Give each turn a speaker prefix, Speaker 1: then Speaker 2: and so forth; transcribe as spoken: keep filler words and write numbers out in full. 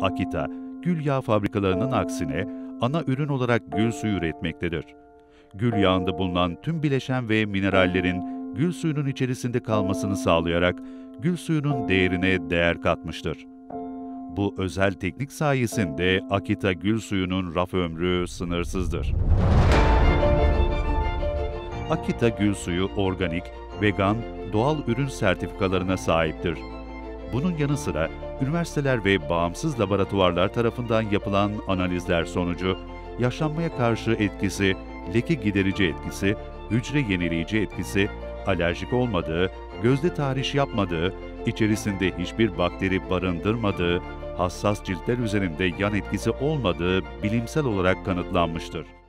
Speaker 1: Akita, gül yağı fabrikalarının aksine ana ürün olarak gül suyu üretmektedir. Gül yağında bulunan tüm bileşen ve minerallerin gül suyunun içerisinde kalmasını sağlayarak gül suyunun değerine değer katmıştır. Bu özel teknik sayesinde Akita gül suyunun raf ömrü sınırsızdır. Akita gül suyu organik, vegan, doğal ürün sertifikalarına sahiptir. Bunun yanı sıra üniversiteler ve bağımsız laboratuvarlar tarafından yapılan analizler sonucu yaşlanmaya karşı etkisi, leke giderici etkisi, hücre yenileyici etkisi, alerjik olmadığı, gözde tahriş yapmadığı, içerisinde hiçbir bakteri barındırmadığı, hassas ciltler üzerinde yan etkisi olmadığı bilimsel olarak kanıtlanmıştır.